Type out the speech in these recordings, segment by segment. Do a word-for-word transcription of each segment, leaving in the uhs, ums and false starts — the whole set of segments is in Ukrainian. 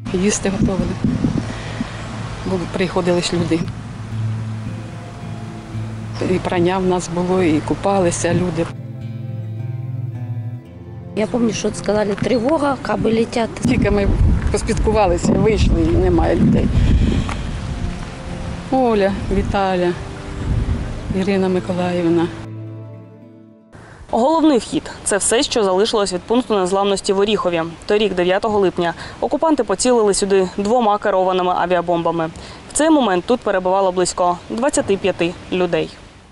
Їсти готували. Приходили ж люди. І прання в нас було, і купалися люди. Я пам'ятаю, що сказали, тривога, каби летять. Тільки ми поспілкувалися, вийшли, і немає людей. Оля, Віталя, Ірина Миколаївна. Головний вхід – це все, що залишилось від пункту незламності в Оріхові. Торік, дев'ятого липня, окупанти поцілили сюди двома керованими авіабомбами. В цей момент тут перебувало близько двадцяти п'яти людей.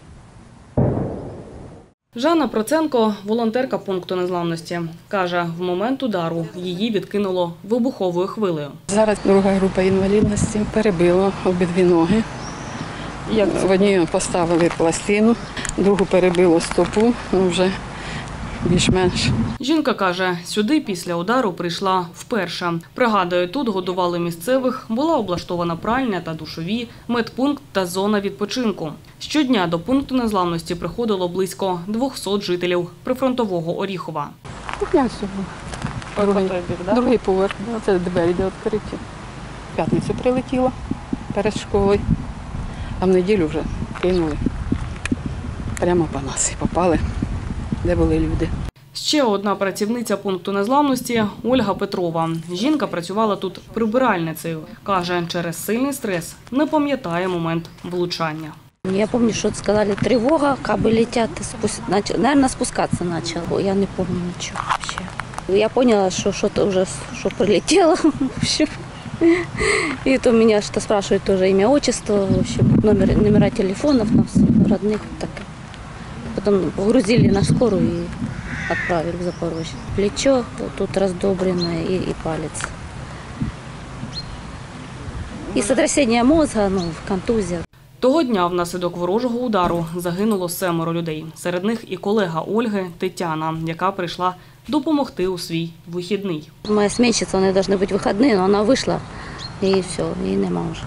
Жанна Проценко – волонтерка пункту незламності. Каже, в момент удару її відкинуло вибуховою хвилею. Зараз друга група інвалідності, перебило обидві ноги. Як це? В одній поставили пластину, другу перебило стопу, ну вже більш-менш. Жінка каже, сюди після удару прийшла вперше. Пригадує, тут годували місцевих, була облаштована пральня та душові, медпункт та зона відпочинку. Щодня до пункту незламності приходило близько двохсот жителів прифронтового Оріхова. Кухня другий, другий поверх, це двері де відкриті. В п'ятницю прилетіла перед школою, а в неділю вже кинули. Прямо по нас і попали, де були люди. Ще одна працівниця пункту незламності – Ольга Петрова. Жінка працювала тут прибиральницею. Каже, через сильний стрес не пам'ятає момент влучання. Я пам'ятаю, що сказали, тривога, каби летять. Наверное, спускатися почало. Я не пам'ятаю нічого взагалі. Я зрозуміла, що щось вже що прилетіло. И то меня что спрашивают тоже имя, отчество, в общем, номер, номера телефонов нас родных. Так. Потом погрузили на скорую и отправили в Запорожье. Плечо тут раздобренное и, и палец. И сотрясение мозга, ну, контузия. Того дня внаслідок ворожого удару загинуло семеро людей. Серед них і колега Ольги Тетяна, яка прийшла допомогти у свій вихідний. Моя сменщица, у неї повинні бути вихідні, але вона вийшла і все, її нема вже.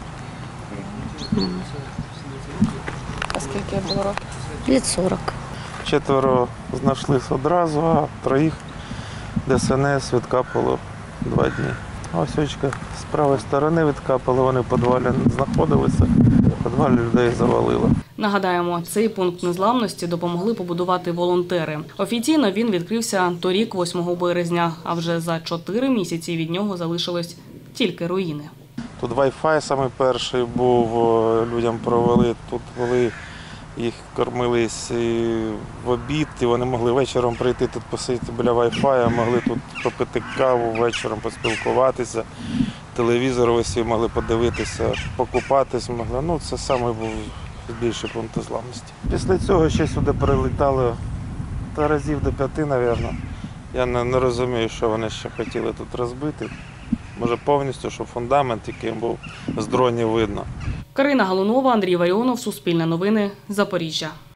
А скільки було років? Літ сорок. Четверо знайшлися одразу, а троїх ДСНС відкапало два дні. Ось очка з правої сторони відкапали, вони в підвалі знаходилися, в підвалі людей завалило. Нагадаємо, цей пункт незламності допомогли побудувати волонтери. Офіційно він відкрився торік, восьмого березня, а вже за чотири місяці від нього залишились тільки руїни. Тут Wi-Fi саме перший був, людям провели, тут були, їх кормились в обід, і вони могли вечором прийти тут посидіти біля Wi-Fi, могли тут попити каву вечором, поспілкуватися, телевізор висів, могли подивитися, покупатись могли. Ну, це саме був більший пункт незламності. Після цього ще сюди прилітали та разів до п'яти, мабуть. Я не, не розумію, що вони ще хотіли тут розбити. Може повністю, щоб фундамент, який був з дронів видно. Карина Галунова, Андрій Варіонов, Суспільне новини, Запоріжжя.